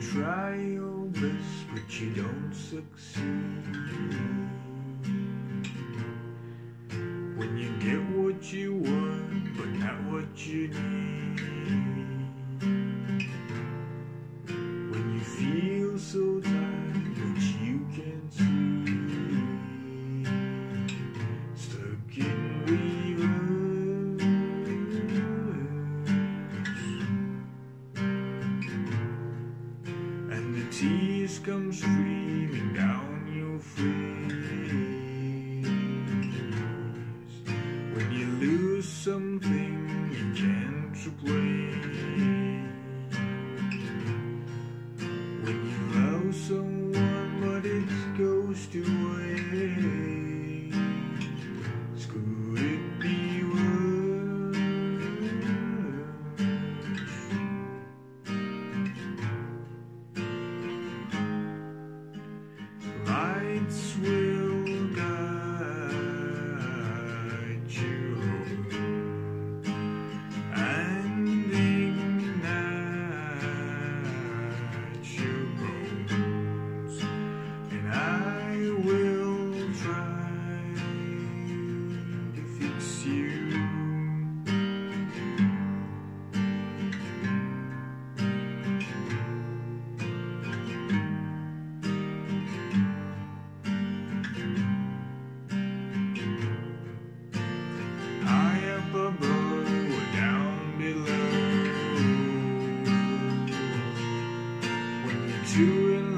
try your best, but you don't succeed. When you get what you want, but not what you need. When you feel so tired that you can't sleep, stuck in reverse, and the tears come streaming down your face. When you lose something you can't replace. When you love someone but it goes to waste. Could it be worse? Lights will guide you home and ignite your bones, and I will try to fix you. High up above or down below. When you're two in